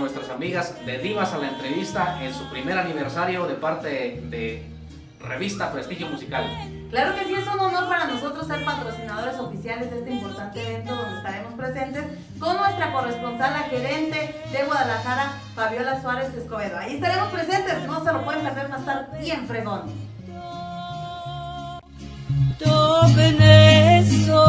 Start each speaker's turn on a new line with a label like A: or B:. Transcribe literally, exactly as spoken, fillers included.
A: nuestras amigas de Divas a la Entrevista en su primer aniversario de parte de Revista Prestigio Musical.
B: Claro que sí, es un honor para nosotros ser patrocinadores oficiales de este importante evento donde estaremos presentes con nuestra corresponsal, la gerente de Guadalajara, Fabiola Suárez Escobedo. Ahí estaremos presentes, no se lo pueden perder, va a estar bien fregón.
C: Todo Venezuela.